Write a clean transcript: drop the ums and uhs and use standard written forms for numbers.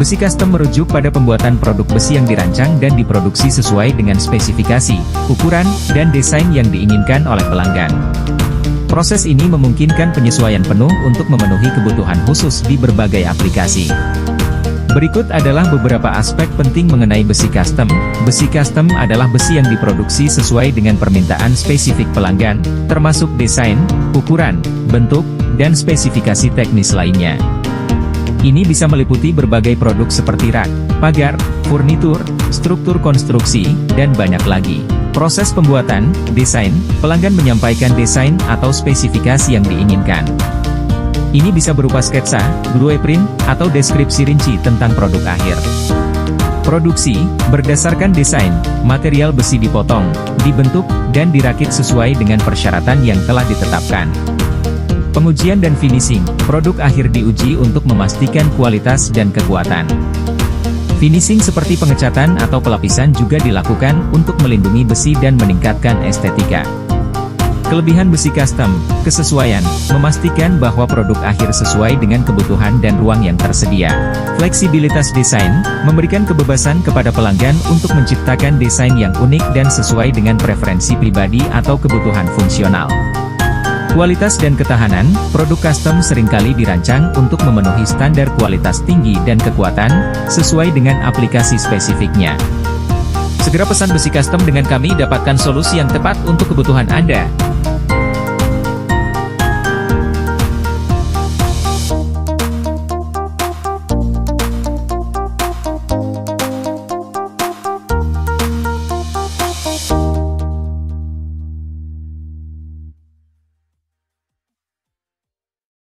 Besi custom merujuk pada pembuatan produk besi yang dirancang dan diproduksi sesuai dengan spesifikasi, ukuran, dan desain yang diinginkan oleh pelanggan. Proses ini memungkinkan penyesuaian penuh untuk memenuhi kebutuhan khusus di berbagai aplikasi. Berikut adalah beberapa aspek penting mengenai besi custom. Besi custom adalah besi yang diproduksi sesuai dengan permintaan spesifik pelanggan, termasuk desain, ukuran, bentuk, dan spesifikasi teknis lainnya. Ini bisa meliputi berbagai produk seperti rak, pagar, furnitur, struktur konstruksi, dan banyak lagi. Proses pembuatan, desain, pelanggan menyampaikan desain atau spesifikasi yang diinginkan. Ini bisa berupa sketsa, blueprint, atau deskripsi rinci tentang produk akhir. Produksi, berdasarkan desain, material besi dipotong, dibentuk, dan dirakit sesuai dengan persyaratan yang telah ditetapkan. Pengujian dan finishing, produk akhir diuji untuk memastikan kualitas dan kekuatan. Finishing seperti pengecatan atau pelapisan juga dilakukan untuk melindungi besi dan meningkatkan estetika. Kelebihan besi custom, kesesuaian, memastikan bahwa produk akhir sesuai dengan kebutuhan dan ruang yang tersedia. Fleksibilitas desain, memberikan kebebasan kepada pelanggan untuk menciptakan desain yang unik dan sesuai dengan preferensi pribadi atau kebutuhan fungsional. Kualitas dan ketahanan, produk custom seringkali dirancang untuk memenuhi standar kualitas tinggi dan kekuatan, sesuai dengan aplikasi spesifiknya. Segera pesan besi custom dengan kami, dapatkan solusi yang tepat untuk kebutuhan Anda.